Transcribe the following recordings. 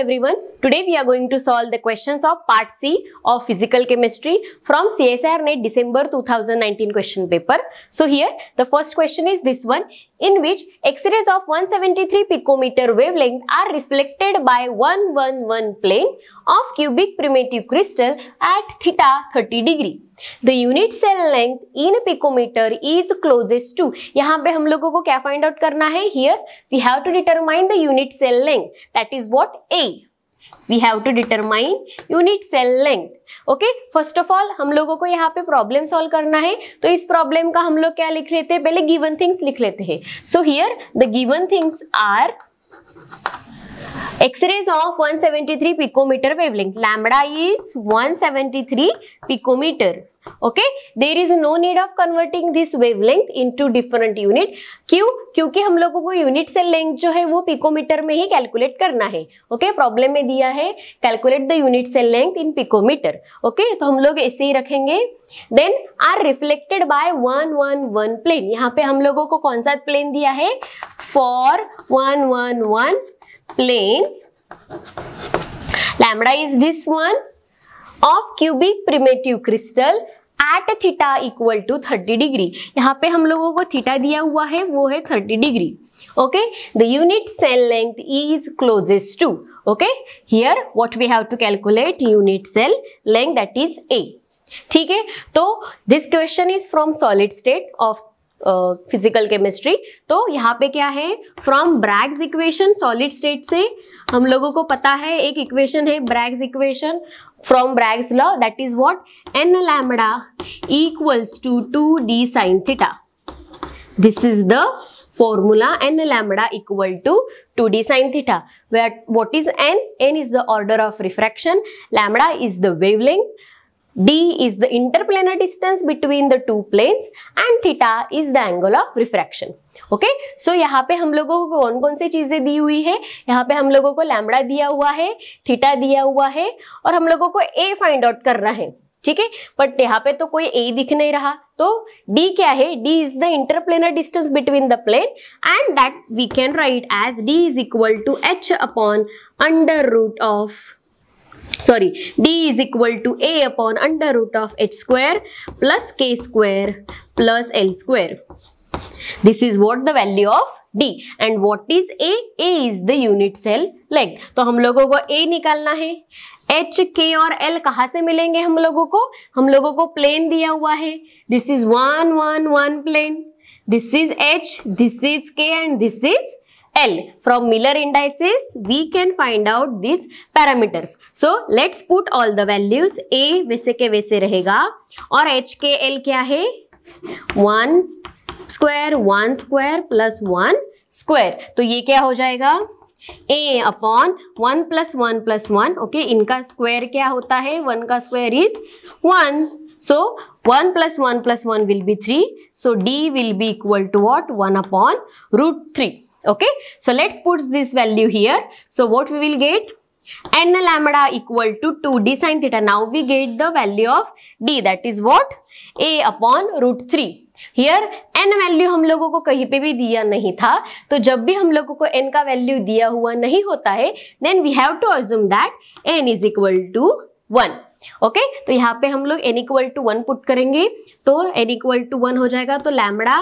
everyone. Today we are going to solve the questions of part C of physical chemistry from CSIR NET December 2019 question paper. So here the first question is this one, in which X-rays of 173 picometer wavelength are reflected by 111 plane of cubic primitive crystal at theta 30 degree. The unit cell length in picometer is closest to. यहाँ पे हम लोगों को क्या find out करना है? Here we have to determine the unit cell length. That is what A. We have to determine unit cell length. Okay. First of all हम लोगों को यहाँ पे problem solve करना है. तो इस problem का हम लोग क्या लिख लेते हैं? पहले given things लिख लेते हैं. So here the given things are X-rays of 173 picometer wavelength. Lambda is 173 picometer. Okay, there is no need of converting this wavelength into different unit. क्यों? क्योंकि हम लोगों को यूनिट सेल लेंथ जो है वो पिकोमीटर में ही कैलकुलेट करना है. ओके, प्रॉब्लम में दिया है calculate the unit cell length in picometre. Okay, तो हम लोग ऐसे ही रखेंगे. Then are reflected by 111 plane. यहाँ पे हम लोगों को कौन सा प्लेन दिया है? For 111 plane. Lambda is this one of cubic primitive crystal at theta equal to 30 degree. यहाँ पे हम लोगों को थीटा दिया हुआ है वो है 30 degree. Okay, the unit cell length is closest to. Okay, here what we have to calculate unit cell length, that is A. ठीक है, तो this question is from solid state of physical chemistry. तो यहाँ पे क्या है? From Bragg's equation, solid state से हम लोगों को पता है एक इक्वेशन है Bragg's equation from Bragg's law, that is what? N lambda equals to 2d sin theta. This is the formula. N lambda equal to 2d sin theta. Where what is n? N is the order of refraction, lambda is the wavelength, d is the interplanar distance between the two planes and theta is the angle of refraction. Okay, so यहाँ पे हम लोगों को कौन कौन सी चीजें दी हुई है? यहाँ पे हम लोगों को लैम्बडा दिया हुआ है, थीटा दिया हुआ है और हम लोगों को a फाइंड आउट करना है. ठीक है, बट यहाँ पे तो कोई a दिख नहीं रहा. तो d क्या है? d is the interplanar distance between the plane and that we can write as d is equal to h upon under root of d is equal to a upon under root of h square plus k square plus l square. This is what the value of d. And what is a? A is the unit cell length. तो हम लोगों को a निकालना है. h, k और l कहाँ से मिलेंगे हम लोगों को? हम लोगों को प्लेन दिया हुआ है. This is 1 1 1 plane. This is h, this is k and this is L. From Miller indices we can find out these parameters. So let's put all the values. A वैसे के वैसे रहेगा और h के l क्या है? 1 square 1 square plus 1 square. तो ये क्या हो जाएगा? A upon 1 plus 1 plus 1. Okay, इनका स्क्वायर क्या होता है? 1 का square is 1. So 1 plus 1 plus 1 will be 3. So D will be equal to what? 1 upon root 3. Okay, so let's put this value here. So what we will get? N lambda equal to 2d sin theta. Now we get the value of d, that is what? A upon root 3. Here n value हम लोगों को कहीं पे भी दिया नहीं था. तो जब भी हम लोगों को n का वैल्यू दिया हुआ नहीं होता है, then we have to assume that n is equal to 1. Okay, तो यहाँ पे हम लोग n equal to 1 पुट करेंगे. तो n equal to 1 हो जाएगा. तो lambda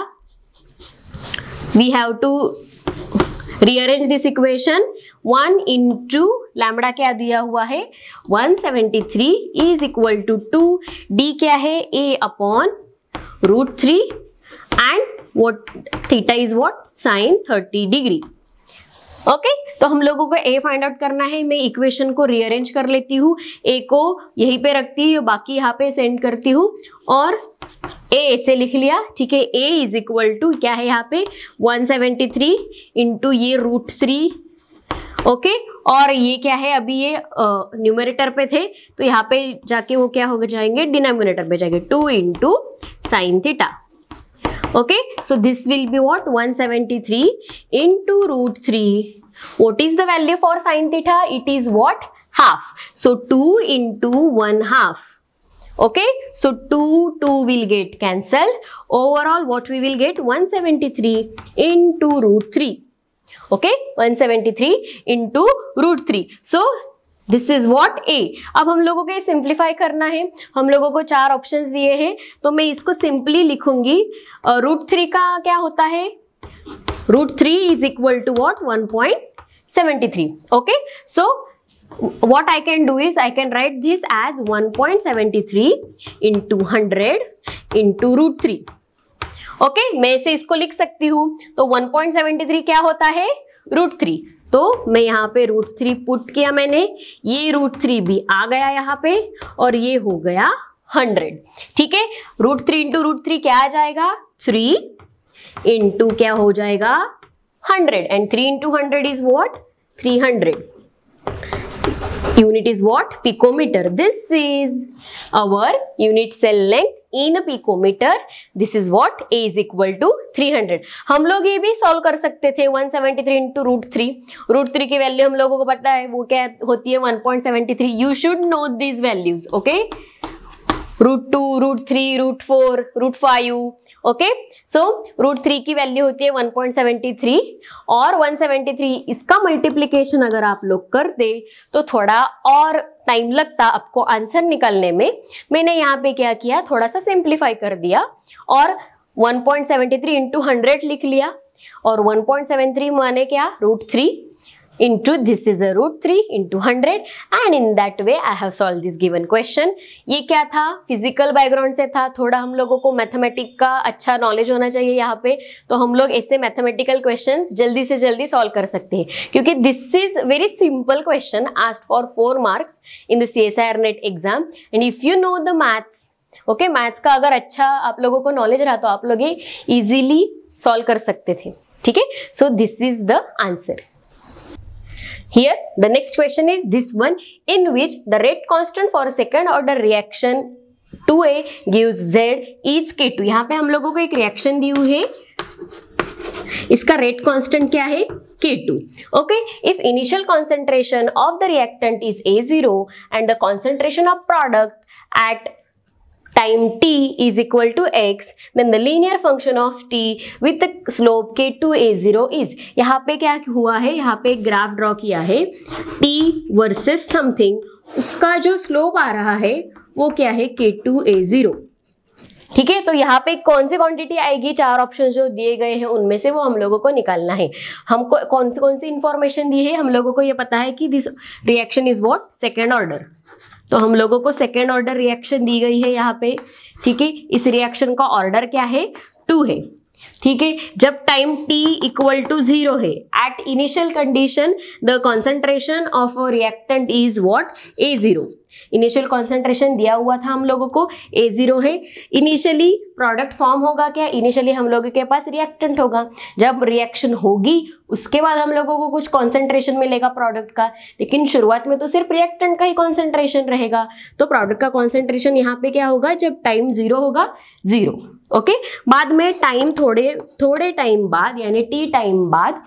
we have to rearrange this equation. 1 into lambda क्या दिया हुआ है? 173 is equal to 2. d क्या है? a upon root 3 and what theta is what? Sin 30 degree. Okay, तो हम लोगों को a फाइंड आउट करना है. मैं इक्वेशन को रीअरेंज कर लेती हूँ. a को यहीं पे रखती हूँ, बाकी यहाँ पे सेंड करती हूँ और a ऐसे लिख लिया. ठीक है, a इज इक्वल टू क्या है यहाँ पे? 173 इंटू ये रूट 3. ओके, और ये क्या है? अभी ये न्यूमरेटर पे थे तो यहाँ पे जाके वो क्या हो जाएंगे? डिनोमिनेटर पे जाएंगे. 2 into sine theta. Okay, so this will be what? 173 into root 3. What is the value for sin theta? It is what? Half. So 2 into 1 half. Okay, so 2 will get cancelled. Overall what we will get? 173 into root 3. Okay 173 into √3. So this is what a. अब हम लोगों को ये simplify करना है. हम लोगों को 4 ऑप्शंस दिए हैं, तो मैं इसको सिंपली लिखूंगी. √3 का क्या होता है? √3 is equal to what? 1.73. Okay, so what I can do is I can write this as 1.73 into 100 into √3. Okay, मैं इसे इसको लिख सकती हूँ. तो 1.73 क्या होता है? √3. तो मैं यहाँ पे √3 पुट किया मैंने, ये √3 भी आ गया यहाँ पे, और ये हो गया 100. ठीक है, √3 इंटू √3 क्या आ जाएगा? 3 इंटू क्या हो जाएगा? 100. And 3 into 100 is what? 300. Unit is what? Picometer. This is our unit cell length in a picometer. This is what? A is equal to 300. हम लोग ये भी सॉल्व कर सकते थे. 173 इंटू √3. √3 की वैल्यू हम लोगों को पता है, वो क्या होती है? 1.73. You should know these values. Okay? √2, √3, √4, √5. Okay, so √3 की वैल्यू होती है 1.73 और 173 इसका मल्टीप्लीकेशन अगर आप लोग करते तो थोड़ा और टाइम लगता आपको आंसर निकालने में. मैंने यहाँ पे क्या किया? थोड़ा सा सिंप्लीफाई कर दिया और 1.73 इंटू 100 लिख लिया. और 1.73 माने क्या? √3 into this is a √3 into 100, and in that way I have solved this given question. ये क्या था? फिजिकल बैकग्राउंड से था. थोड़ा हम लोगों को मैथमेटिक का अच्छा नॉलेज होना चाहिए यहाँ पे, तो हम लोग ऐसे मैथमेटिकल क्वेश्चंस जल्दी से जल्दी सॉल्व कर सकते हैं, क्योंकि this is very simple question asked for 4 marks in the CSIR NET exam. And if you know the maths, okay, maths का अगर अच्छा आप लोगों को नॉलेज रहा तो आप लोग ये इजीली सॉल्व कर सकते थे. ठीक है, so this is the answer. Here the next question is this one, in which the rate constant for a second order reaction 2A gives Z is K2. यहाँ पे हम लोगों को एक रिएक्शन दी हुई है, इसका रेट कांस्टेंट क्या है? K2. Okay, if initial concentration of the reactant is A0 and the concentration of product at time t is equal to x, then the linear function of t with the slope K2A0 is. यहाँ पे क्या हुआ है? यहाँ पे एक graph draw किया है, t वर्सेस समथिंग, उसका जो स्लोप आ रहा है वो क्या है? K2A0. ठीक है, तो यहाँ पे कौन सी क्वांटिटी आएगी? 4 ऑप्शन जो दिए गए हैं उनमें से वो हम लोगों को निकालना है. हमको कौन सी इंफॉर्मेशन दी है? हम लोगों को ये पता है कि this reaction is what? Second order. तो हम लोगों को सेकेंड ऑर्डर रिएक्शन दी गई है यहाँ पे. ठीक है, इस रिएक्शन का ऑर्डर क्या है? 2 है. ठीक है, जब टाइम t इक्वल टू 0 है, at initial condition the concentration of reactant is what? A0. Initial concentration दिया हुआ था हम लोगों को, A0 है. इनिशियली प्रोडक्ट फॉर्म होगा क्या? इनिशियली हम लोगों के पास रिएक्टेंट होगा. जब रिएक्शन होगी उसके बाद हम लोगों को कुछ कॉन्सेंट्रेशन मिलेगा प्रोडक्ट का, लेकिन शुरुआत में तो सिर्फ रिएक्टेंट का ही कॉन्सेंट्रेशन रहेगा. तो प्रोडक्ट का कॉन्सेंट्रेशन यहाँ पे क्या होगा? जब टाइम 0 होगा, 0. ओके, बाद में टाइम थोड़े टाइम बाद यानी t टाइम बाद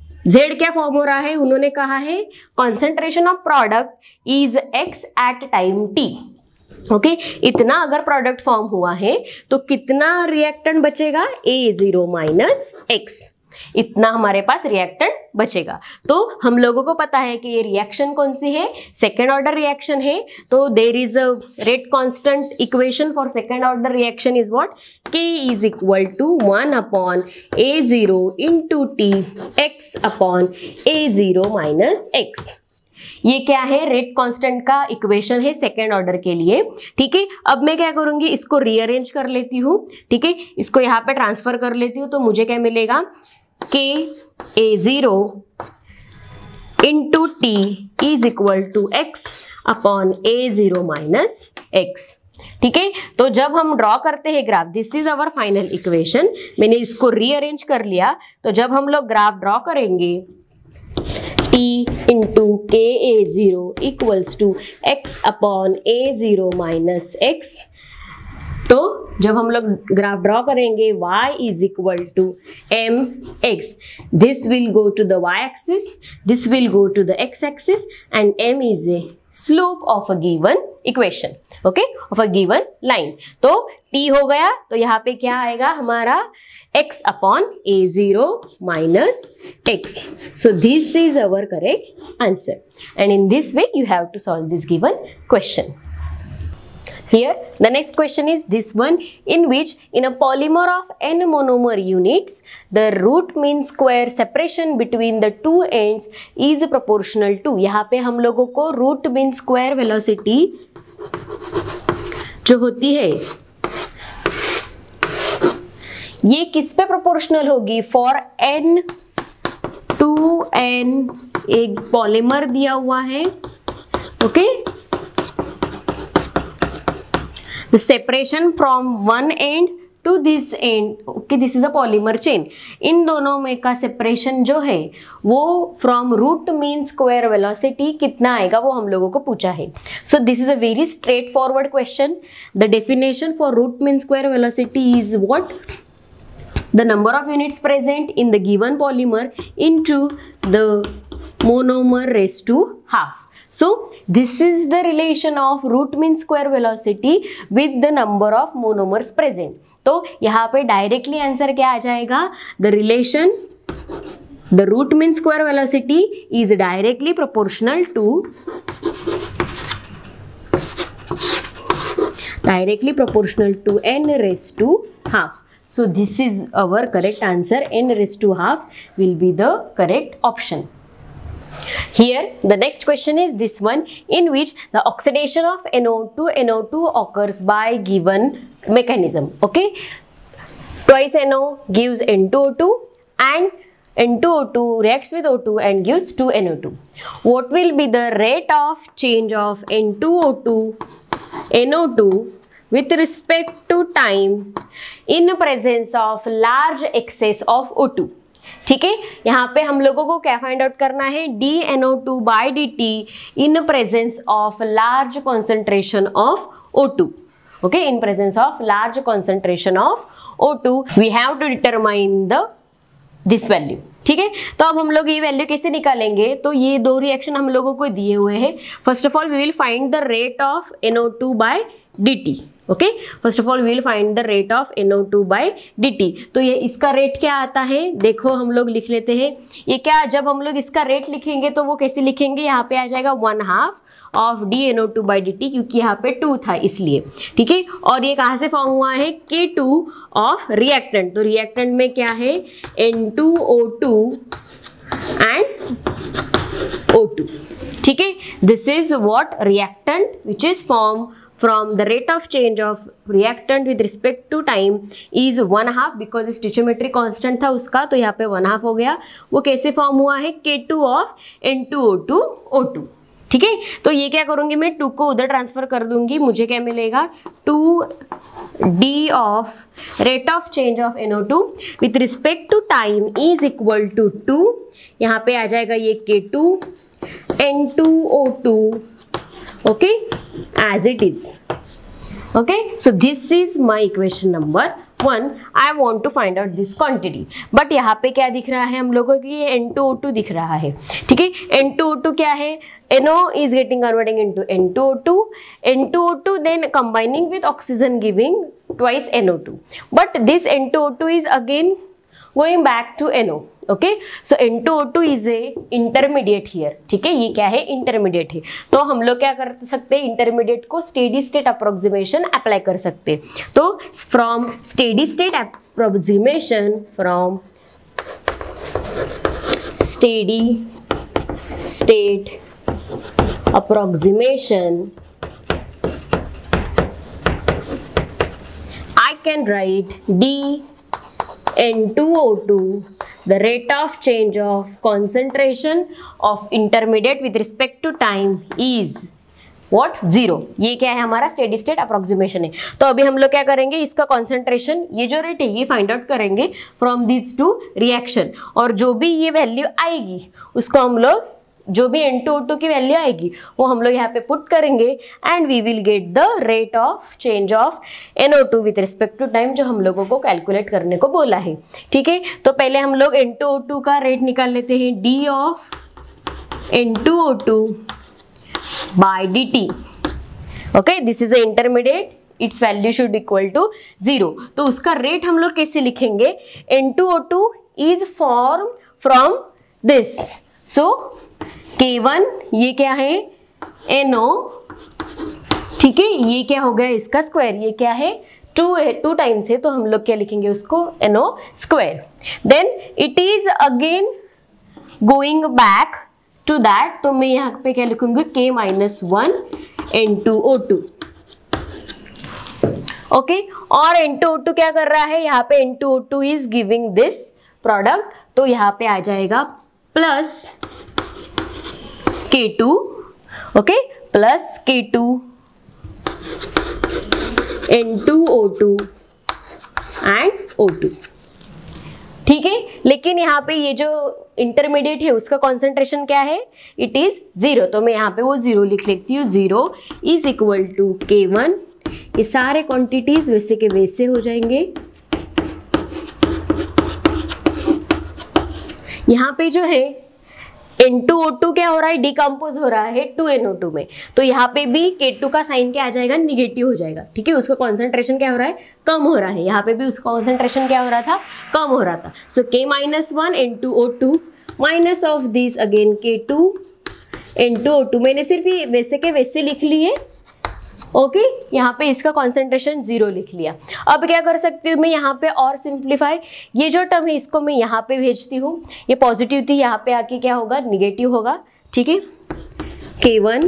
Z क्या फॉर्म हो रहा है? उन्होंने कहा है concentration of product is x at time t. Okay, इतना अगर प्रोडक्ट फॉर्म हुआ है तो कितना रिएक्टेंट बचेगा? A0 minus x. इतना हमारे पास रिएक्टेंट बचेगा. तो हम लोगों को पता है कि ये रिएक्शन कौन सी है? सेकेंड ऑर्डर रिएक्शन है. तो there is a rate constant equation for second order reaction is what? K is equal to 1 upon A0 into t x upon A0 minus x. ये क्या है? रेट कांस्टेंट का equation है second order के लिए. ठीक है, अब मैं क्या करूंगी? इसको रीअरेंज कर लेती हूँ. ठीक है, इसको यहाँ पे ट्रांसफर कर लेती हूँ, तो मुझे क्या मिलेगा? K/A0 into t is equal to x upon A0 minus x. ठीक है, तो जब हम ड्रॉ करते हैं graph, this is our final equation. मैंने इसको रीअरेंज कर लिया. तो जब हम लोग ग्राफ ड्रॉ करेंगे, t into Ka0 equals to x upon A0 minus x. तो जब हम लोग ग्राफ ड्रॉ करेंगे, y is equal to mx. This will go to the y axis, this will go to the x axis, and m is a slope of a given equation, okay, of a given line. तो t हो गया, तो यहाँ पे क्या आएगा हमारा x upon a0 minus x. So this is our correct answer, and in this way you have to solve this given question. Here the next question is this one, in which in a polymer of n monomer units the root mean square separation between the two ends is proportional to. यहाँ पे हम लोगों को root mean square velocity जो होती है ये किस पे प्रोपोर्शनल होगी? फॉर n टू n एक पॉलीमर दिया हुआ है, okay, the separation from one end to this end, okay, this is a polymer chain. इन दोनों में का सेपरेशन जो है वो from root mean square velocity कितना आएगा वो हम लोगों को पूछा है. So this is a very straightforward question. The definition for root mean square velocity is what? The number of units present in the given polymer into the monomer raised to half. So this is the relation of root mean square velocity with the number of monomers present. तो यहाँ पे directly answer क्या आ जाएगा? The relation, the root mean square velocity is directly proportional to n raised to half. So this is our correct answer. N raised to half will be the correct option. Here the next question is this one, in which the oxidation of NO to NO2 occurs by given mechanism. Okay, twice NO gives N2O2 and N2O2 reacts with O2 and gives 2NO2. What will be the rate of change of N2O2 NO2 with respect to time in presence of large excess of O2? ठीक है, यहाँ पे हम लोगों को क्या find out करना है? dNO2 by dt in presence of large concentration of O2. Okay, in presence of large concentration of O2 we have to determine this value. ठीक है, तो अब हम लोग ये वैल्यू कैसे निकालेंगे? तो ये दो रिएक्शन हम लोगों को दिए हुए हैं. First of all we will find the rate of NO2 by dt. Okay, first of all we will find the rate of NO2 by dt. तो ये इसका रेट क्या आता है? देखो हम लोग लिख लेते हैं. ये क्या, जब हम लोग इसका रेट लिखेंगे तो वो कैसे लिखेंगे? यहाँ पे आ जाएगा 1/2 ऑफ dNO2 by dt, क्योंकि यहाँ पे 2 था इसलिए. ठीक है, और ये कहाँ से फॉर्म हुआ है? K2 of reactant. तो रिएक्टेंट में क्या है? N2O2 and O2. ठीक है, this is what reactant which is form from the rate of change of reactant with respect to time is 1/2, because stoichiometric constant था उसका, तो यहाँ पे 1/2 हो गया. वो कैसे फॉर्म हुआ है? K2 of N2O2 O2. ठीक है, तो ये क्या करूँगी मैं? 2 को उधर ट्रांसफर कर दूंगी. मुझे क्या मिलेगा? 2d of rate of change of NO2 with respect to time is equal to 2. यहाँ पे आ जाएगा ये K2 N2O2, okay, as it is. Okay, so this is my equation number 1. I want to find out this quantity. But यहाँ पे क्या दिख रहा है हम लोगों की? ये N2O2 दिख रहा है. ठीक है, N2O2 क्या है? NO is getting converting into N2O2. N2O2 then combining with oxygen giving twice NO2. But this N2O2 is again going back to NO. Okay, so N2O2 is a intermediate here. ठीक है, ये क्या है? Intermediate है. तो हम लोग क्या कर सकते हैं? इंटरमीडिएट को स्टेडी स्टेट अप्रोक्सीमेशन अप्लाई कर सकते हैं. तो from steady state approximation, from steady state approximation I can write dN2O2, the rate of change of concentration of intermediate with respect to time is what? 0. ये क्या है? हमारा steady state approximation है. तो अभी हम लोग क्या करेंगे? इसका कॉन्सेंट्रेशन, ये जो रेट है ये फाइंड आउट करेंगे फ्रॉम दिस टू रिएक्शन, और जो भी ये वैल्यू आएगी उसको हम लोग, जो भी N2O2 की वैल्यू आएगी वो हम लोग यहाँ पे पुट करेंगे and we will get the rate of change of NO2 with respect to time, जो हम लोगों को कैलकुलेट करने को बोला है. ठीक है, तो पहले हम लोग N2O2 का रेट निकाल लेते हैं. D of N2O2 by dt. Okay, this is a intermediate, its value should equal to 0. तो उसका रेट हम लोग कैसे लिखेंगे? N2O2 is form from this, so K1 ये क्या है? NO, ठीक है, ये क्या हो गया इसका स्क्वायर, ये क्या है? 2 है, 2 टाइम्स है, तो हम लोग क्या लिखेंगे उसको? NO square. Then it is again going back to that, तो मैं यहाँ पे क्या लिखूंगी? K-1 N2O2. ओके, और N2O2 क्या कर रहा है? यहाँ पे N2O2 is giving this product, तो यहाँ पे आ जाएगा plus K2, okay, plus K2 N2O2 and O2. ठीक है, लेकिन यहाँ पे ये जो इंटरमीडिएट है उसका कॉन्सेंट्रेशन क्या है? इट इज 0, तो मैं यहाँ पे वो 0 लिख लेती हूँ. 0 इज इक्वल टू K1. ये सारे क्वांटिटीज वैसे के वैसे हो जाएंगे. यहाँ पे जो है N2O2 क्या हो रहा है? डिकम्पोज हो रहा है 2NO2 में, तो यहाँ पे भी K2 का साइन क्या आ जाएगा? निगेटिव हो जाएगा. ठीक है, उसका कॉन्सेंट्रेशन क्या हो रहा है? कम हो रहा है. यहाँ पे भी उसका कॉन्सेंट्रेशन क्या हो रहा था? कम हो रहा था. So K-1 N2O2 minus of this again K2 N2O2. मैंने सिर्फ ये वैसे के वैसे लिख लिए. ओके, यहाँ पे इसका कॉन्सेंट्रेशन 0 लिख लिया. अब क्या कर सकती हूँ मैं यहाँ पे और सिंप्लीफाई? ये जो टर्म है इसको मैं यहाँ पे भेजती हूँ. ये पॉजिटिव थी, यहाँ पे आके क्या होगा? निगेटिव होगा. ठीक है, K1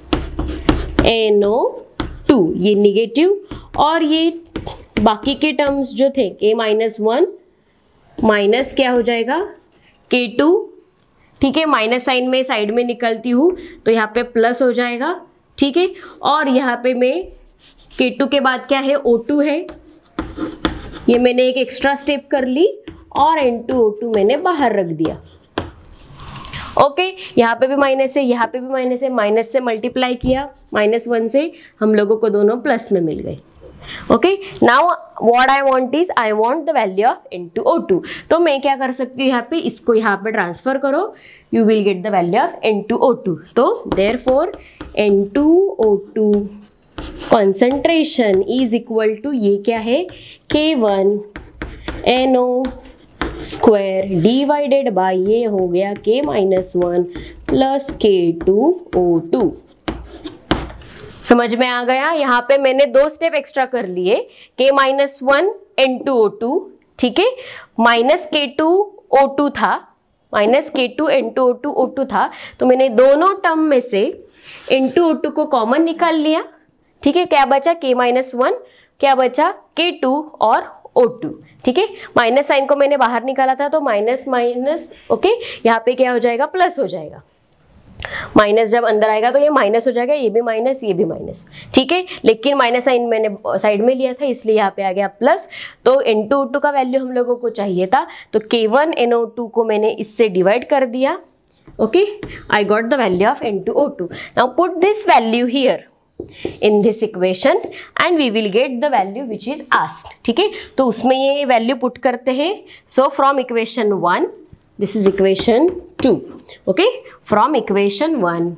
NO2 ये निगेटिव, और ये बाकी के टर्म्स जो थे K-1 माइनस क्या हो जाएगा? K2. ठीक है, माइनस साइन में साइड में निकलती हूँ तो यहाँ पे प्लस हो जाएगा. ठीक है, और यहाँ पे मैं K2 के बाद क्या है? O2 है. ये मैंने एक एक्स्ट्रा स्टेप कर ली और N2O2 मैंने बाहर रख दिया. ओके, यहाँ पे भी माइनस है, यहाँ पे भी माइनस है. माइनस से मल्टीप्लाई किया, -1 से हम लोगों को दोनों प्लस में मिल गए. Okay, now what I want is I want the value of N2O2. तो मैं क्या कर सकती हूँ? यहाँ पे इसको यहाँ पे ट्रांसफर करो, you will get the value of N2O2. तो therefore N2O2 concentration is equal to ये क्या है? K1 NO square divided by ये हो गया K-1 प्लस K2O2. समझ में आ गया? यहाँ पे मैंने 2 स्टेप एक्स्ट्रा कर लिए. K-1 N2O2, ठीक है, माइनस K2O2 था, माइनस K2 N2O2 O2 था, तो मैंने दोनों टर्म में से N2O2 को कॉमन निकाल लिया. ठीक है, क्या बचा? K-1, क्या बचा? K2 और O2. ठीक है, माइनस साइन को मैंने बाहर निकाला था, तो माइनस माइनस, ओके, यहाँ पे क्या हो जाएगा? प्लस हो जाएगा. माइनस जब अंदर आएगा तो ये माइनस हो जाएगा, ये भी माइनस, ये भी माइनस. ठीक है, लेकिन माइनस साइन मैंने साइड में लिया था इसलिए यहाँ पे आ गया प्लस. तो N2O2 का वैल्यू हम लोगों को चाहिए था, तो K1 NO2 को मैंने इससे डिवाइड कर दिया. Okay, I got the value of N2O2. Now put this value here in this equation and we will get the value which is asked. ठीक है, तो उसमें ये वैल्यू पुट करते हैं. so from equation 1, this is equation 2. okay, from equation 1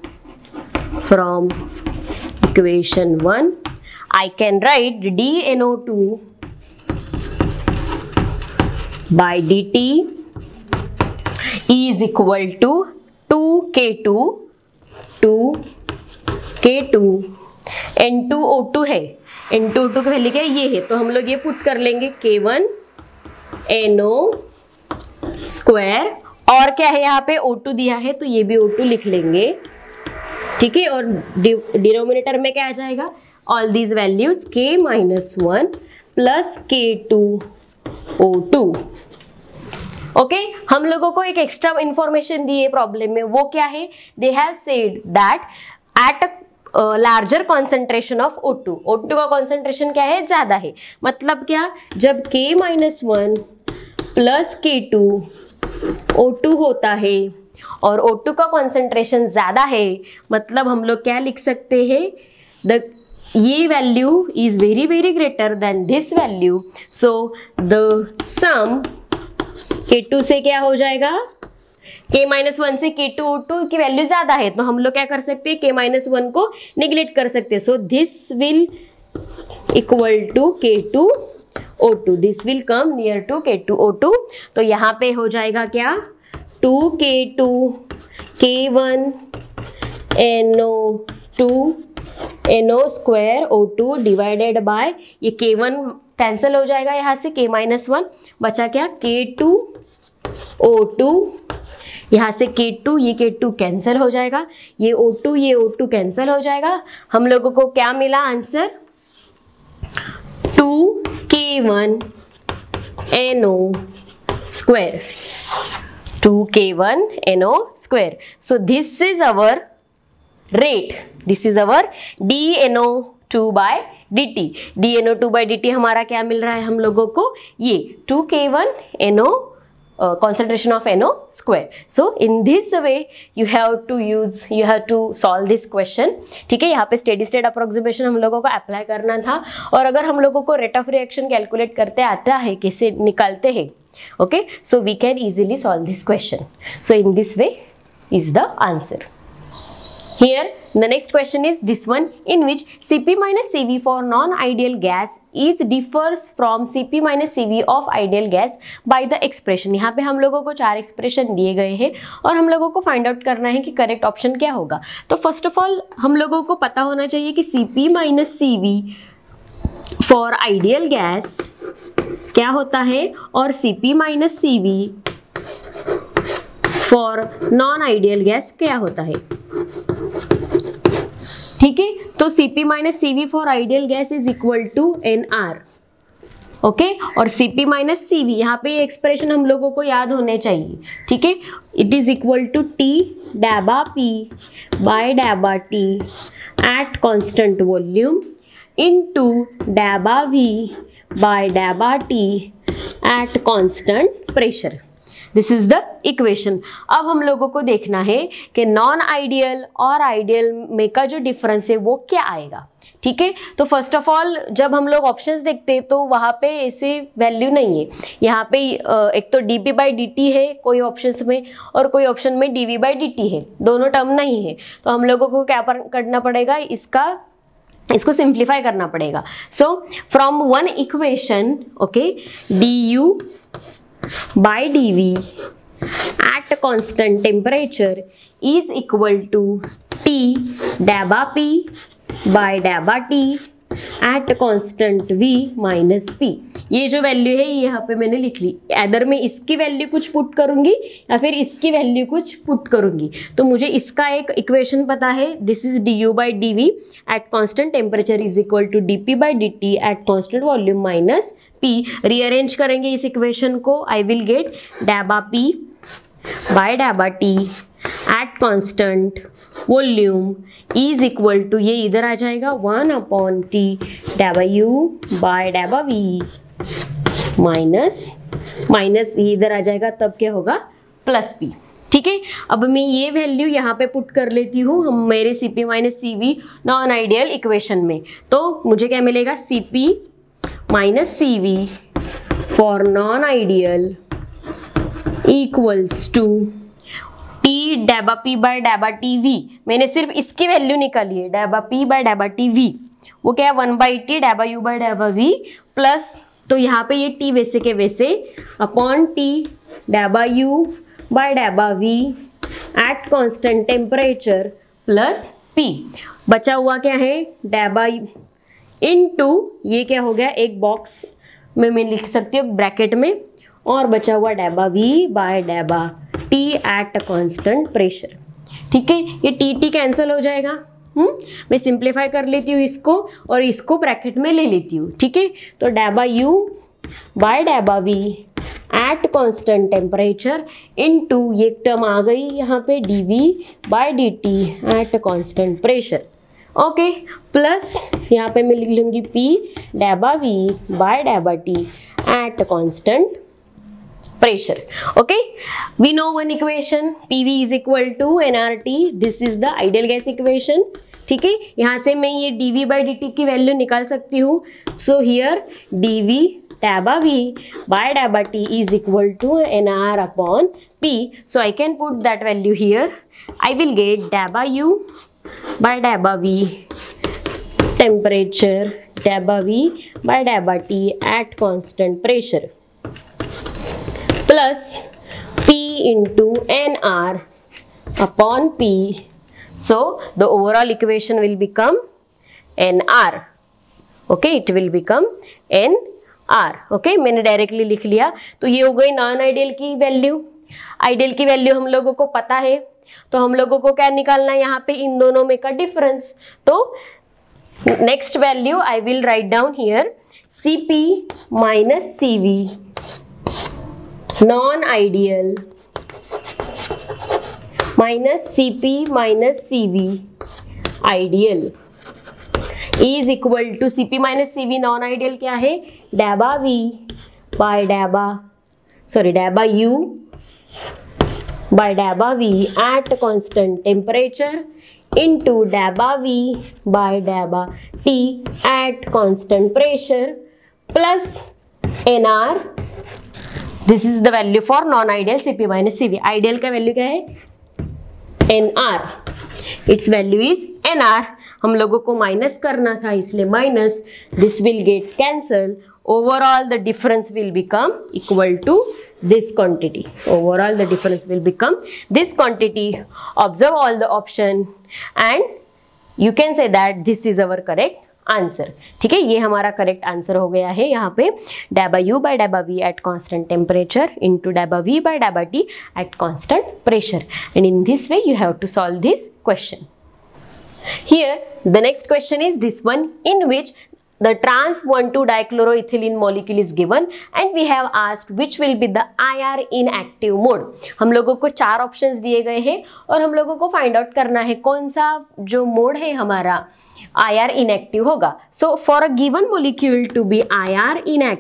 I can write dNO2 by dt is equal to 2K2 N2O2 है. N2O2 की value क्या है? ये है, तो हम लोग ये पुट कर लेंगे K1 NO स्क्वायर, और क्या है यहाँ पे? O2 दिया है, तो ये भी O2 लिख लेंगे. ठीक है, और डिनोमिनेटर में क्या आ जाएगा? All these values K-1 plus K2O2. Okay, हम लोगों को एक एक्स्ट्रा इंफॉर्मेशन दी है प्रॉब्लम में, वो क्या है? They have said that at larger concentration of O2. O2 का कॉन्सेंट्रेशन क्या है? ज्यादा है. मतलब क्या? जब K-1 प्लस K2O2 होता है और O2 का कॉन्सेंट्रेशन ज्यादा है, मतलब हम लोग क्या लिख सकते हैं? ये value is very very greater than this value, so the sum K2 से क्या हो जाएगा? K-1 से K2O2 की वैल्यू ज्यादा है तो हम लोग क्या कर सकते हैं, K-1 को निगलेक्ट कर सकते हैं. So this will equal to K2O2, this will come near to K2O2. तो यहाँ पे हो जाएगा क्या, 2K2 K1 NO2 NO square O2 divided by, ये K1 कैंसिल हो जाएगा यहाँ से, K-1 बचा क्या, K2O2, यहाँ से K2, ये K2 कैंसिल हो जाएगा, ये O2 कैंसिल हो जाएगा. हम लोगों को क्या मिला answer, 2K1 NO square, 2K1 NO square. So this is our rate, this is our dNO2/dt. dNO2/dt हमारा क्या मिल रहा है हम लोगों को, ये 2K1 NO concentration of NO square. So in this way you have to solve this question. ठीक है, यहाँ पे स्टेडी स्टेट अप्रोक्सीमेशन हम लोगों को अप्लाई करना था, और अगर हम लोगों को रेट ऑफ रिएक्शन कैलकुलेट करते आता है, कैसे निकालते हैं, okay, so we can easily solve this question. So in this way is the answer. Here the next question is this one, in which Cp minus Cv for non-ideal gas is differs from Cp minus Cv of ideal gas by the expression. यहाँ पे हम लोगों को 4 expression दिए गए हैं और हम लोगों को फाइंड आउट करना है कि करेक्ट ऑप्शन क्या होगा. तो फर्स्ट ऑफ ऑल हम लोगों को पता होना चाहिए कि Cp minus Cv for ideal gas क्या होता है और Cp minus Cv for non ideal gas क्या होता है. ठीक है, तो Cp minus Cv for ideal gas is equal to NR. Okay, और Cp minus Cv यहाँ पे एक्सप्रेशन हम लोगों को याद होने चाहिए. ठीक है, it is equal to T डैबा P बाय डैबा T at constant volume into डैबा V बाय डैबा T at constant pressure. This is the equation. अब हम लोगों को देखना है कि नॉन आइडियल और आइडियल में का जो डिफरेंस है वो क्या आएगा. ठीक है, तो फर्स्ट ऑफ ऑल जब हम लोग ऑप्शंस देखते हैं तो वहाँ पे ऐसे वैल्यू नहीं है. यहाँ पे एक तो dp/dt है कोई ऑप्शंस में और कोई ऑप्शन में dv/dt है, दोनों टर्म नहीं है. तो हम लोगों को क्या करना पड़ेगा, इसको सिंप्लीफाई करना पड़ेगा. So from one equation, okay, du by dv at constant temperature is equal to T dAba P by dAba T at constant V minus P. ये जो वैल्यू है यहाँ पे मैंने लिख ली. अदर मैं इसकी वैल्यू कुछ पुट करूंगी या फिर इसकी वैल्यू कुछ पुट करूंगी. तो मुझे इसका एक इक्वेशन पता है, this is du/dv at constant temperature is equal to dp/dt at constant volume minus P. Rearrange करेंगे इस इक्वेशन को, आई विल गेट डैबा P बाय डैबा T at constant volume is equal to, ये इधर आ जाएगा 1/T डैबा U बाय डैबा V माइनस ये इधर आ जाएगा, तब क्या होगा, प्लस P. ठीक है, अब मैं ये वैल्यू यहाँ पे पुट कर लेती हूँ हम मेरे Cp minus Cv non ideal equation में. तो मुझे क्या मिलेगा, Cp minus Cv for non ideal equals to T डैबा P बाय डैबा T V. मैंने सिर्फ इसकी वैल्यू निकाली है, डैबा P बाय डैबा T V, वो क्या है 1/T डैबा U बाय डैबा V प्लस, तो यहाँ पे ये T वैसे के वैसे अपॉन T डैबा U बाय डैबा V at constant temperature plus P. बचा हुआ क्या है, डैबा इनटू ये क्या हो गया, एक बॉक्स में मैं लिख सकती हूँ ब्रैकेट में, और बचा हुआ डैबा V बाय डैबा T एट कांस्टेंट प्रेशर. ठीक है, ये T कैंसिल हो जाएगा. मैं सिंप्लीफाई कर लेती हूँ इसको और इसको ब्रैकेट में ले लेती हूँ. ठीक है, तो डैबा U बाय डैबा V at constant temperature into ये टर्म आ गई यहाँ पे dV by dt at constant pressure. Okay, plus यहाँ पे मैं लिख लूँगी P डैबा V बाय डैबा T at constant pressure. Okay, we know one equation, PV is equal to nRT. This is the ideal gas equation. ठीक है, यहाँ से मैं ये dV/dt की वैल्यू निकाल सकती हूँ. So here dV डैबा V by डैबा T is equal to nR upon P. So I can put that value here. I will get dabba U by dabba V temperature, dabba V by dabba T at constant pressure, plus P into nR upon P. So the overall equation will become nR. Okay, it will become nR. Okay, मैंने directly लिख लिया. तो ये हो गई non ideal की value. Ideal की value हम लोगों को पता है, तो हम लोगों को क्या निकालना है यहाँ पे, इन दोनों में का डिफरेंस. तो next value I will write down here, Cp minus Cv non ideal minus Cp minus Cv ideal is equal to Cp minus Cv non ideal क्या है, dabba V by dabba U by dabba V at constant temperature into dabba V by dabba T at constant pressure plus nR. This is the value for non-ideal Cp minus Cv. Ideal का value क्या है, nR. Its value is nR. हम लोगों को minus करना था इसलिए minus, this will get cancel. Overall the difference will become equal to this quantity. Overall the difference will become this quantity. Observe all the option and you can say that this is our correct answer. ठीक है, ये हमारा correct answer हो गया है यहाँ पे, dabba U by dabba V at constant temperature into dabba V by dabba T at constant pressure. And in this way you have to solve this question. Here the next question is this one, in which the trans 1,2-dichloroethylene molecule is given and we have asked which will be the IR inactive mode. हम लोगों को 4 options दिए गए हैं और हम लोगों को फाइंड आउट करना है कौन सा जो मोड है हमारा IR inactive होगा. So for a given molecule to be IR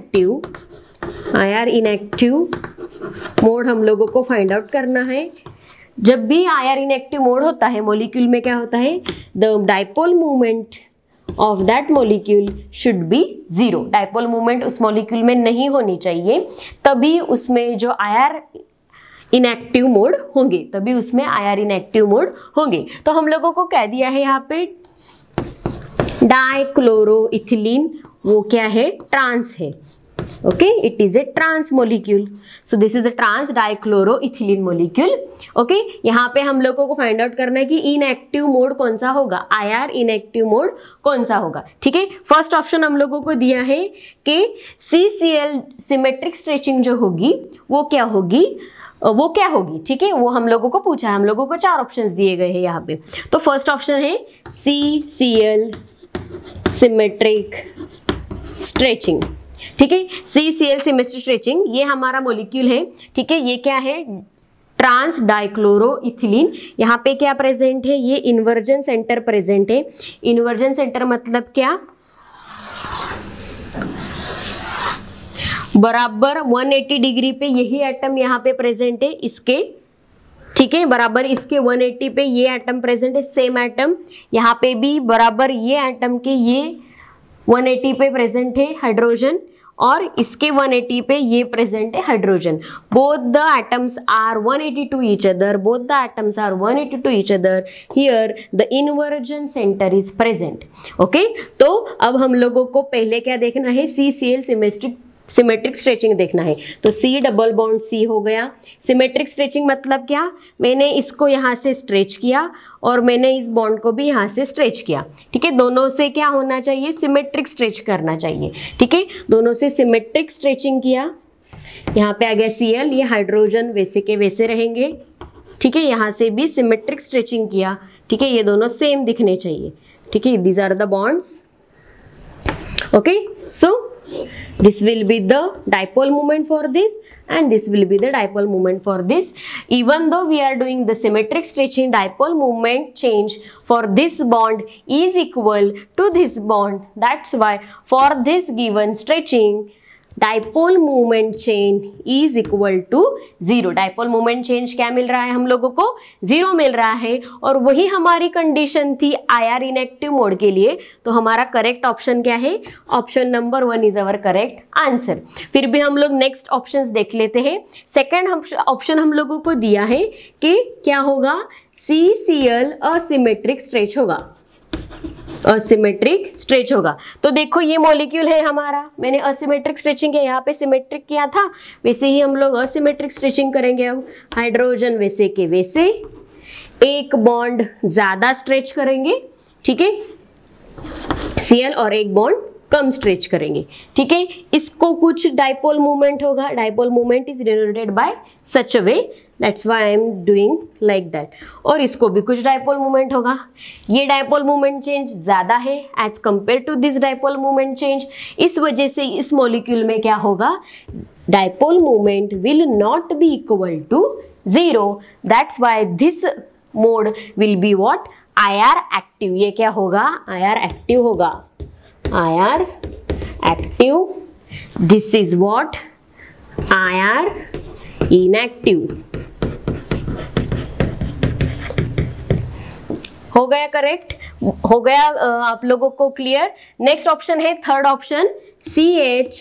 inactive mode हम लोगों को फाइंड आउट करना है. जब भी IR inactive मोड होता है मॉलिक्यूल में क्या होता है, the dipole moment of that molecule should be 0. Dipole movement उस मॉलिक्यूल में नहीं होनी चाहिए, तभी उसमें जो IR इनएक्टिव मोड होंगे, तो हम लोगों को कह दिया है यहाँ पे डाइक्लोरोइथिलीन वो क्या है, ट्रांस है. Okay, it is a trans molecule. So this is a trans dichloroethylene molecule. Okay, यहाँ पे हम लोगों को फाइंड आउट करना है कि इनएक्टिव मोड कौन सा होगा, IR इनएक्टिव मोड कौन सा होगा. ठीक है, फर्स्ट ऑप्शन हम लोगों को दिया है कि CCl सिमेट्रिक स्ट्रेचिंग जो होगी वो क्या होगी. ठीक है, वो हम लोगों को पूछा है, हम लोगों को 4 ऑप्शंस दिए गए हैं यहाँ पे. तो फर्स्ट ऑप्शन है CCl सिमेट्रिक स्ट्रेचिंग. ठीक है, CCl सिमेट्रिक स्ट्रेचिंग ये हमारा मॉलिक्यूल है. ठीक है, ये क्या है, ट्रांस डाइक्लोरोइथिलीन. यहाँ पे क्या प्रेजेंट है, ये इन्वर्जन सेंटर प्रेजेंट है. इन्वर्जन सेंटर मतलब क्या, बराबर 180 डिग्री पे यही एटम यहाँ पे प्रेजेंट है इसके. ठीक है, बराबर इसके 180 पे ये एटम प्रेजेंट है, सेम एटम यहाँ पे भी बराबर ये एटम के ये 180 पे प्रेजेंट है हाइड्रोजन, और इसके 180 पे ये प्रेजेंट है hydrogen. Both the atoms are 180 to each other, here the inversion centre is present. Okay, तो अब हम लोगों को पहले क्या देखना है, CCl सिमेट्रिक स्ट्रेचिंग देखना है. तो C डबल बॉन्ड C हो गया. सिमेट्रिक स्ट्रेचिंग मतलब क्या, मैंने इसको यहाँ से स्ट्रेच किया और मैंने इस बॉन्ड को भी यहाँ से स्ट्रेच किया. ठीक है, दोनों से क्या होना चाहिए, सिमेट्रिक स्ट्रेच करना चाहिए. ठीक है, दोनों से सिमेट्रिक स्ट्रेचिंग किया. यहाँ पे आ गया Cl, ये हाइड्रोजन वैसे के वैसे रहेंगे. ठीक है, यहाँ से भी सिमेट्रिक स्ट्रेचिंग किया. ठीक है, ये दोनों सेम दिखने चाहिए. ठीक है, these are the bonds. Okay, so this will be the dipole moment for this and this will be the dipole moment for this. Even though we are doing the symmetric stretching, dipole moment change for this bond is equal to this bond. That's why for this given stretching dipole moment change is equal to 0। Dipole moment change क्या मिल रहा है हम लोगों को? 0 मिल रहा है, और वही हमारी कंडीशन थी IR इनएक्टिव मोड के लिए। तो हमारा करेक्ट ऑप्शन क्या है? Option number 1 is our correct answer. फिर भी हम लोग नेक्स्ट ऑप्शंस देख लेते हैं। सेकेंड ऑप्शन हम लोगों को दिया है कि क्या होगा? CCl असिमेट्रिक स्ट्रेच होगा, असिमेट्रिक स्ट्रेच होगा। तो देखो ये मॉलिक्यूल है हमारा, मैंने असिमेट्रिक स्ट्रेचिंग किया, यहाँ पे सिमेट्रिक किया था, वैसे ही हम लोग असिमेट्रिक स्ट्रेचिंग करेंगे। अब हाइड्रोजन वैसे के वैसे एक बॉन्ड ज्यादा स्ट्रेच करेंगे, ठीक है, Cl, और एक बॉन्ड कम स्ट्रेच करेंगे, ठीक है। इसको कुछ डाइपोल मूवमेंट होगा, dipole movement is denoted by such a way, that's why I am doing like that. और इसको भी कुछ डाइपोल मूवमेंट होगा। ये डाइपोल मूवमेंट चेंज ज्यादा है as compare to this dipole movement change, इस वजह से इस मॉलिक्यूल में क्या होगा? Dipole movement will not be equal to 0, that's why this mode will be what? IR active. ये क्या होगा? IR एक्टिव होगा, IR active. This is what? IR inactive. हो गया करेक्ट? हो गया आप लोगों को क्लियर? नेक्स्ट ऑप्शन है थर्ड ऑप्शन, CH।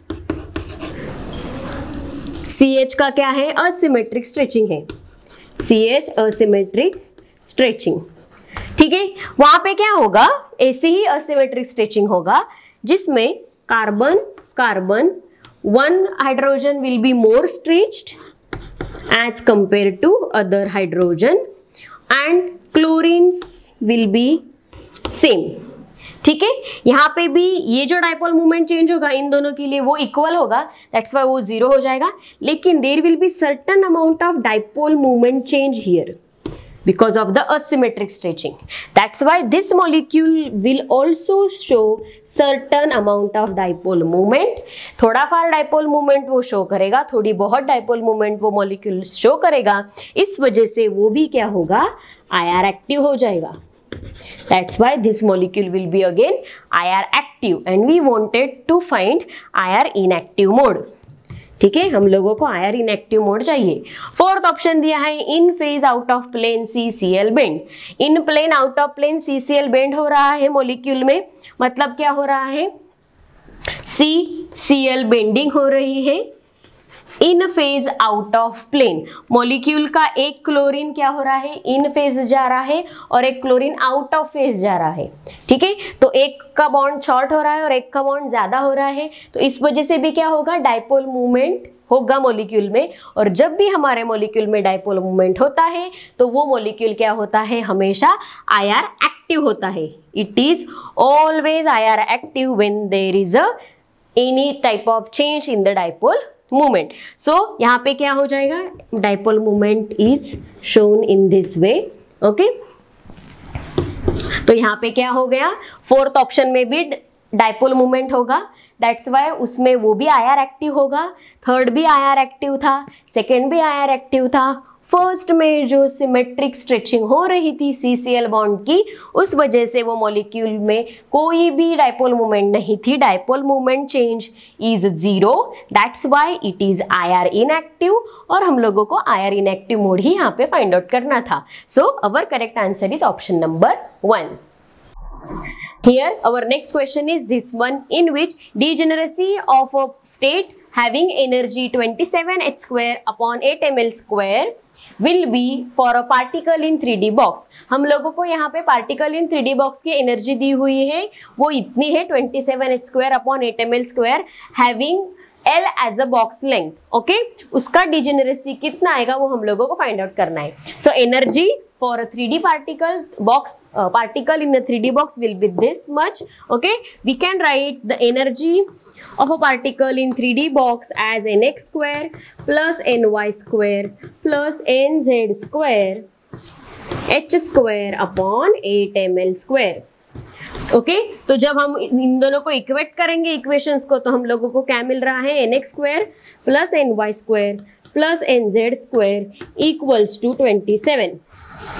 CH का क्या है? असिमेट्रिक स्ट्रेचिंग है, CH असिमेट्रिक स्ट्रेचिंग, ठीक है। वहां पे क्या होगा? ऐसे ही असिमेट्रिक स्ट्रेचिंग होगा जिसमें carbon carbon one hydrogen will be more stretched as compared to other hydrogen and chlorines will be same, ठीक है। यहाँ पे भी ये जो डाइपोल मूवमेंट चेंज होगा इन दोनों के लिए वो इक्वल होगा, दैट्स वाई वो 0 हो जाएगा। लेकिन there will be certain amount of dipole movement change here because of the asymmetric stretching. That's why this molecule will also show certain amount of dipole moment. थोड़ा फार डाइपोल मूवमेंट वो show करेगा, थोड़ी बहुत डाइपोल मूवमेंट वो molecule show करेगा, इस वजह से वो भी क्या होगा? IR एक्टिव हो जाएगा। That's why this molecule will be again IR active and we wanted to find IR inactive mode. ठीक है, हम लोगों को IR इनएक्टिव मोड चाहिए। फोर्थ ऑप्शन दिया है in phase out of plane CCl bend. In plane out of plane CCl bend हो रहा है मॉलिक्यूल में, मतलब क्या हो रहा है? CCl बेंडिंग हो रही है in phase out of plane. Molecule का एक क्लोरीन क्या हो रहा है? इन फेज जा रहा है और एक क्लोरीन आउट ऑफ फेज जा रहा है, ठीक है। तो एक का बॉन्ड शॉर्ट हो रहा है और एक का बॉन्ड ज्यादा हो रहा है, तो इस वजह से भी क्या होगा? डाइपोल मूवमेंट होगा मॉलिक्यूल में। और जब भी हमारे मॉलिक्यूल में डाइपोल मूवमेंट होता है तो वो मॉलिक्यूल क्या होता है? हमेशा IR एक्टिव होता है। It is always IR active when there is a any type of change in the dipole movement. So यहाँ पे क्या हो जाएगा? Dipole movement is shown in this way, okay. तो यहाँ पे क्या हो गया? फोर्थ ऑप्शन में भी डाइपोल मूवमेंट होगा, दैट्स वाई उसमें वो भी IR एक्टिव होगा। थर्ड भी IR एक्टिव था, सेकेंड भी IR एक्टिव था। फर्स्ट में जो सिमेट्रिक स्ट्रेचिंग हो रही थी CCl बॉन्ड की, उस वजह से वो मॉलिक्यूल में कोई भी डाइपोल मूवमेंट नहीं थी। Dipole movement change is 0, that's why it is IR inactive, और हम लोगों को IR इनएक्टिव मोड ही यहाँ पे फाइंड आउट करना था। So our correct answer is option number 1. Here our next question is this one, in which degeneracy of a state having energy 27h square upon 8 ml square will be for a particle in 3D box. हम लोगों को यहाँ पे particle in 3D box की energy दी हुई है, वो इतनी है 27h square upon 8 ml square having L as a box length, okay. उसका डिजेनरेसी कितना आएगा वो हम लोगों को फाइंड आउट करना है। So energy for a 3D particle in a 3D box will be this much, okay. We can write the energy of a particle in 3D box as nx square plus ny square plus nz square h square upon 8 ml square, okay. तो जब हम इन दोनों को equate करेंगे equations को, तो हम लोगों को क्या मिल रहा है? nx square plus ny square plus nz square equals to 27।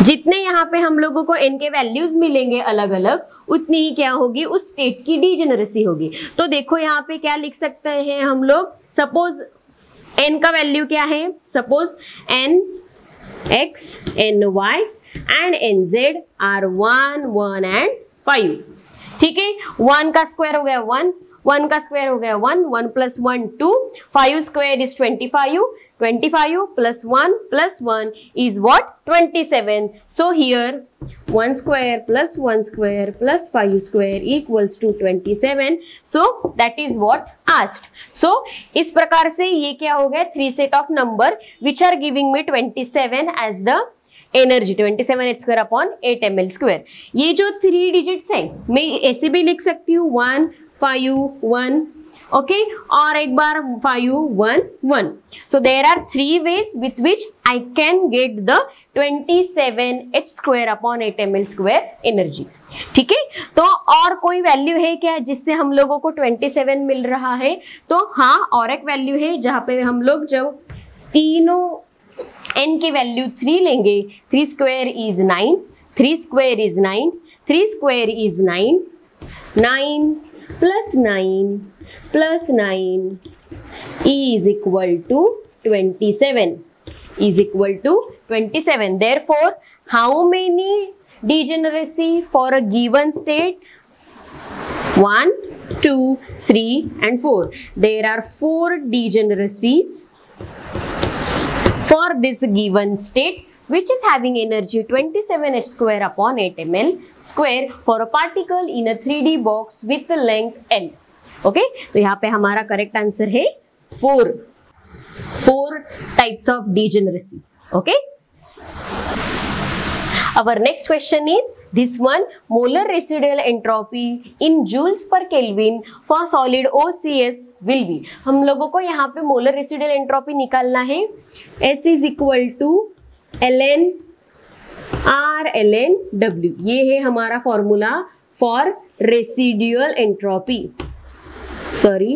जितने यहाँ पे हम लोगों को n के वैल्यूज मिलेंगे अलग अलग, उतनी ही क्या होगी, उस स्टेट की डीजेनरेसी होगी। तो देखो यहाँ पे क्या लिख सकते हैं हम लोग, सपोज n का वैल्यू क्या है, suppose n x n y and n z are 1 1 and 5। ठीक है, 1 का स्क्वायर हो गया 1, 1 का स्क्वायर हो गया 1, 1 plus 1 2, 5 square is 25, 25 plus 1 is what, 27. So here 1 square plus 1 square plus 5 square equals to 27. So that is what asked. So इस प्रकार से ये क्या हो गया, 3 set of number which are giving me 27 as the energy, 27 h square upon 8 ml square। ये जो 3 digits है मैं ऐसे भी लिख सकती हूँ 1 5 1, ओके, और एक बार 5 1 1। So there are 3 ways with which I can get the 27 h square upon 8 ml square energy. ठीक है, तो और कोई वैल्यू है क्या जिससे हम लोगों को 27 मिल रहा है? तो हाँ, और एक वैल्यू है जहाँ पे हम लोग जब तीनों n की वैल्यू 3 लेंगे, 3 square is 9, 3 square is 9, 3 square is 9, 9 plus 9 plus 9 is equal to 27, is equal to 27. Therefore, how many degeneracy for a given state? 1, 2, 3 and 4. There are 4 degeneracies for this given state which is having energy 27 h square upon 8 ml square for a particle in a 3D box with length L. Okay, तो यहाँ पे हमारा correct answer है 4 types of degeneracy. Okay, our next question is this one, molar residual entropy in joules per Kelvin for solid OCS will be। हम लोगों को यहाँ पे मोलर रेसिडुअल एंट्रोपी निकालना है। S is equal to ln R ln W, ये है हमारा formula for residual entropy, sorry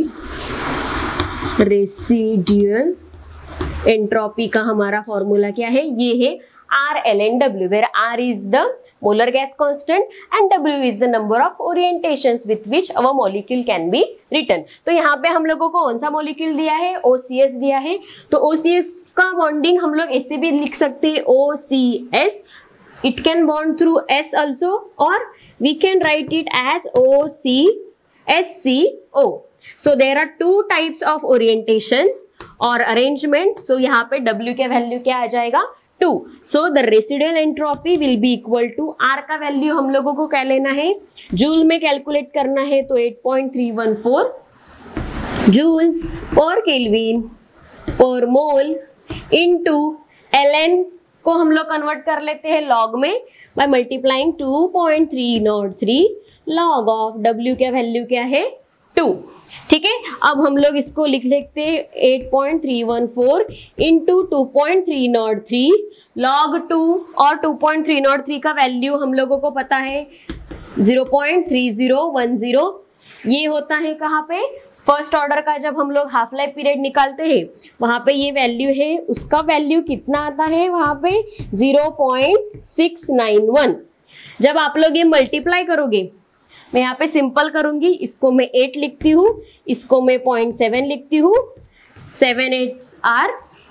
residual entropy का हमारा फॉर्मूला क्या है, ये है R ln W, where R is the molar gas constant and W is the number of orientations with which our molecule can be written। तो यहाँ पे हम लोगों को कौन सा मॉलिक्यूल दिया है, OCS दिया है। तो OCS का बॉन्डिंग हम लोग ऐसे भी लिख सकते हैं OCS, it can bond through S also or we can write it as OCSCO। So there are 2 types of orientations or arrangement। So यहाँ पे W के वैल्यू क्या आ जाएगा, 2। So the residual entropy will be equal to R का value हम लोगों को क्या लेना है, जूल में कैलकुलेट करना है, तो 8.314 joules per Kelvin per mole into ln को हम लोग कन्वर्ट कर लेते हैं लॉग में by multiplying 2.303 log of W का वैल्यू क्या है, 2। ठीक है, अब हम लोग इसको लिख लेते हैं 8.314 इंटू 2.303 लॉग 2, और 2.303 का वैल्यू हम लोगों को पता है 0.3010। ये होता है कहाँ पे, फर्स्ट ऑर्डर का जब हम लोग हाफ लाइफ पीरियड निकालते हैं वहां पे ये वैल्यू है, उसका वैल्यू कितना आता है वहां पे 0.691। जब आप लोग ये मल्टीप्लाई करोगे, मैं यहाँ पे सिंपल करूंगी, इसको मैं 8 लिखती हूँ, इसको मैं 0.7 लिखती हूँ, 7 8s are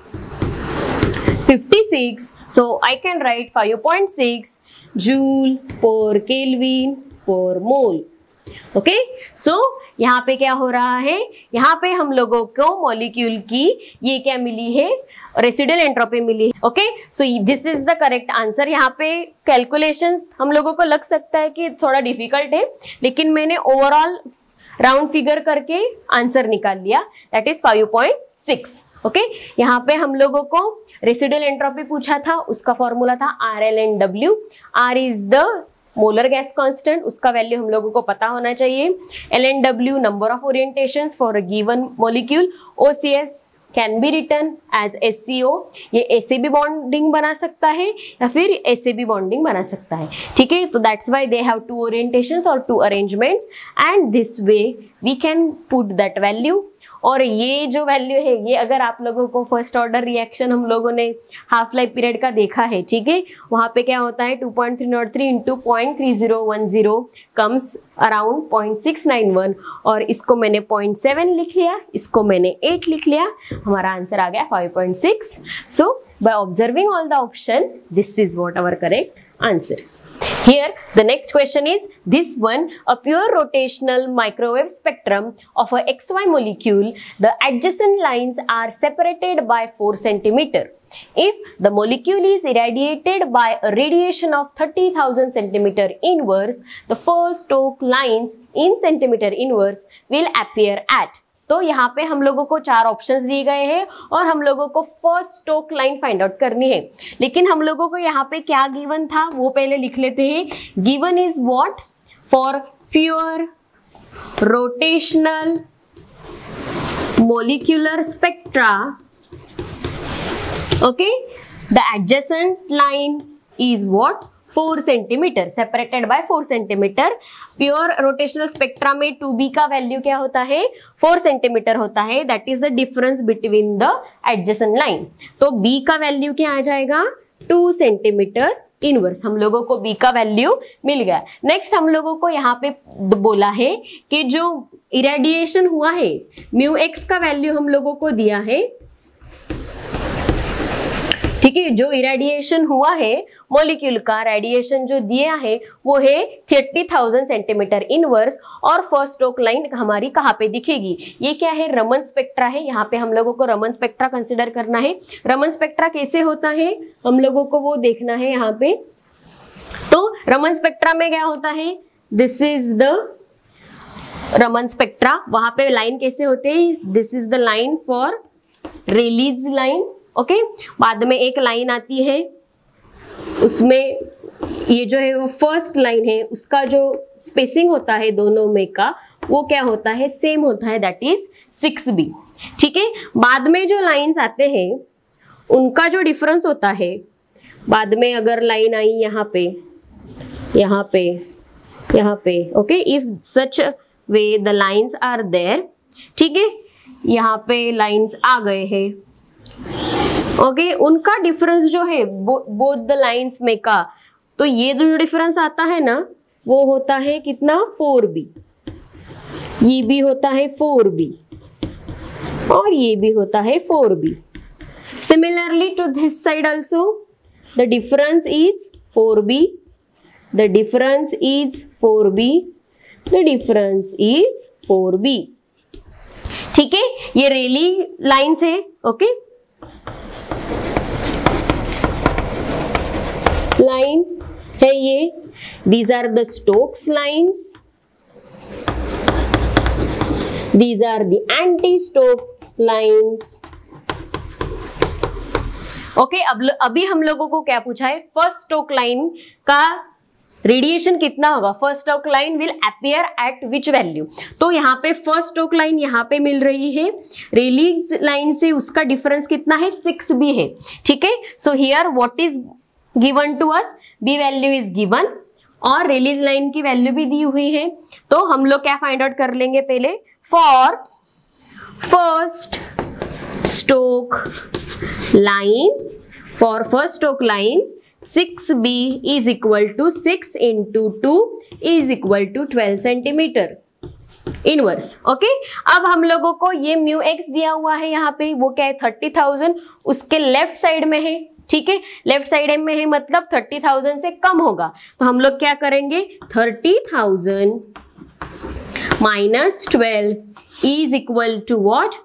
56, so I can write 5.6 joule per Kelvin per mole। Okay, so यहाँ पे क्या हो रहा है, यहाँ पे हम लोगों को मॉलिक्यूल की ये क्या मिली है, रेसिडुअल एंट्रोपी मिली है। Okay, so this is the correct answer. यहाँ पे कैलकुलेशंस हम लोगों को लग सकता है कि थोड़ा डिफिकल्ट है, लेकिन मैंने ओवरऑल राउंड फिगर करके आंसर निकाल लिया, दैट इज 5.6। ओके, यहाँ पे हम लोगों को रेसिडुअल एंट्रोपी पूछा था, उसका फॉर्मूला था R ln W। R is the molar gas constant, उसका वैल्यू हम लोगों को पता होना चाहिए। ln W number of orientations for a given molecule. OCS can be written as SCO, ये ऐसे भी बॉन्डिंग बना सकता है या फिर ऐसे भी बॉन्डिंग बना सकता है। ठीक है, तो that's why they have 2 orientations और 2 arrangements, and this way we can put that value और ये जो वैल्यू है ये अगर आप लोगों को फर्स्ट ऑर्डर रिएक्शन हम लोगों ने हाफ लाइफ पीरियड का देखा है, ठीक है, वहां पे क्या होता है 2.303 इंटू 0.3010 कम्स अराउंड 0.691 और इसको मैंने 0.7 लिख लिया, इसको मैंने 8 लिख लिया, हमारा आंसर आ गया 5.6. So by observing all the option this is what our correct answer. Here the next question is this one, a pure rotational microwave spectrum of a XY molecule, the adjacent lines are separated by 4 centimeter. If the molecule is irradiated by a radiation of 30,000 centimeter inverse, the first Stokes lines in centimeter inverse will appear at. तो यहाँ पे हम लोगों को 4 options दिए गए हैं और हम लोगों को first stock line find out करनी है, लेकिन हम लोगों को यहाँ पे क्या गिवन था वो पहले लिख लेते हैं. Given is what, for pure rotational molecular spectra, okay, the adjacent line is what 4 centimetre, separated by 4 centimetre. Pure rotational spectra में 2b का वैल्यू क्या होता है 4 सेंटीमीटर होता है, that is the difference between the adjacent line. तो b का value क्या आ जाएगा 2 सेंटीमीटर इनवर्स. हम लोगों को b का वैल्यू मिल गया. नेक्स्ट हम लोगों को यहाँ पे बोला है कि जो इरेडिएशन हुआ है म्यू एक्स का वैल्यू हम लोगों को दिया है, ठीक है, जो इरेडिएशन हुआ है मॉलिक्यूल का रेडिएशन जो दिया है वो है 30,000 सेंटीमीटर इनवर्स. और फर्स्ट स्टोक लाइन हमारी कहाँ पे दिखेगी, ये क्या है रमन स्पेक्ट्रा है. यहाँ पे हम लोगों को रमन स्पेक्ट्रा कंसिडर करना है. रमन स्पेक्ट्रा कैसे होता है हम लोगों को वो देखना है यहाँ पे. तो रमन स्पेक्ट्रा में क्या होता है, this is the Raman spectra. वहां पे लाइन कैसे होते हैं, this is the line for Rayleigh's line, okay. बाद में एक लाइन आती है, उसमें ये जो है वो फर्स्ट लाइन है, उसका जो स्पेसिंग होता है दोनों में का वो क्या होता है सेम होता है, दैट इज 6b, ठीक है. बाद में जो लाइंस आते हैं उनका जो डिफरेंस होता है, बाद में अगर लाइन आई यहाँ पे यहाँ पे यहाँ पे, okay, if such way the lines are there, ठीक है, यहाँ पे लाइंस आ गए हैं, ओके, उनका डिफरेंस जो है बोथ द लाइंस में का, तो ये जो डिफरेंस आता है ना वो होता है कितना 4b, ये भी होता है 4b और ये भी होता है 4b. Similarly to this side also the difference is 4b, the difference is 4b, the difference is 4b, ठीक है. ये रेली लाइंस है, ओके, लाइन है ये. These are the Stokes lines, these are the anti Stokes lines, okay. अभी हम लोगों को क्या पूछा है, फर्स्ट स्टोक लाइन का रेडिएशन कितना होगा, first stock line will appear at which value. तो यहाँ पे फर्स्ट स्टोक लाइन यहाँ पे मिल रही है, रेलीज लाइन से उसका डिफरेंस कितना है 6b है, ठीक है. So here what is given to us, b value is given और रिलीज लाइन की वैल्यू भी दी हुई है. तो हम लोग क्या फाइंड आउट कर लेंगे पहले, for first stock line, for first stock line 6b is equal to 6 into 2 is equal to 12 centimetre inverse, okay. अब हम लोगों को ये म्यू एक्स दिया हुआ है यहाँ पे, वो क्या है 30,000 उसके लेफ्ट साइड में है, ठीक है, लेफ्ट साइड में है मतलब 30,000 से कम होगा. तो हम लोग क्या करेंगे 30,000 minus 12 is equal to what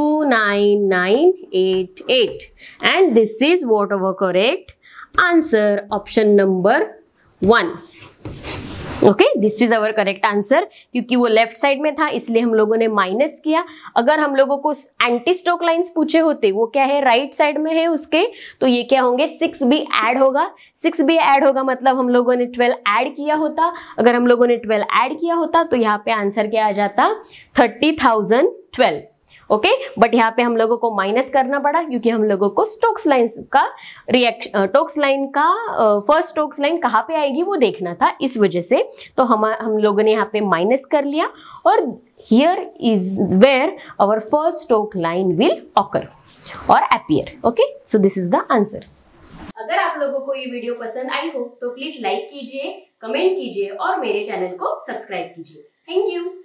29988 and this is what our correct answer, option number 1. Okay, this is our correct answer. क्योंकि वो लेफ्ट साइड में था इसलिए हम लोगों ने माइनस किया. अगर हम लोगों को एंटी स्टोक लाइंस पूछे होते, वो क्या है राइट साइड में है उसके, तो ये क्या होंगे 6b ऐड होगा. 6b ऐड होगा मतलब हम लोगों ने 12 ऐड किया होता. अगर हम लोगों ने 12 ऐड किया होता तो यहाँ पे आंसर क्या आ जाता 30,012. ओके, बट यहाँ पे हम लोगों को माइनस करना पड़ा क्योंकि हम लोगों को स्टोक्स लाइन का स्टोक्स लाइन का फर्स्ट स्टोक्स लाइन कहाँ पे आएगी वो देखना था, इस वजह से तो हम लोगों ने यहाँ पे माइनस कर लिया और here is where our first Stokes line will occur और appear. Okay, so this is the answer. अगर आप लोगों को ये वीडियो पसंद आई हो तो प्लीज लाइक कीजिए, कमेंट कीजिए और मेरे चैनल को सब्सक्राइब कीजिए। Thank you.